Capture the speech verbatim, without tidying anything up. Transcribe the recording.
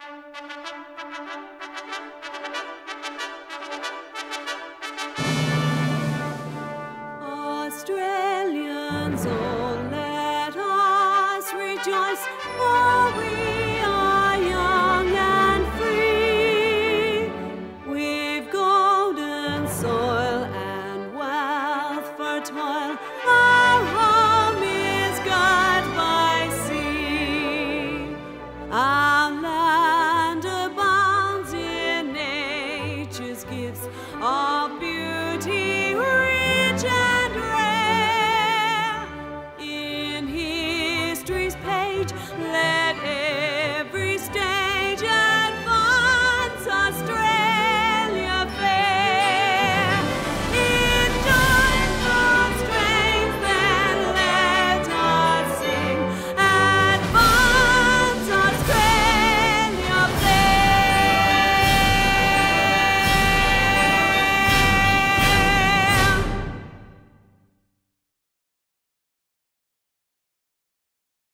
Australians, oh, let us rejoice, for we are young and free. We've golden soil and wealth for toil.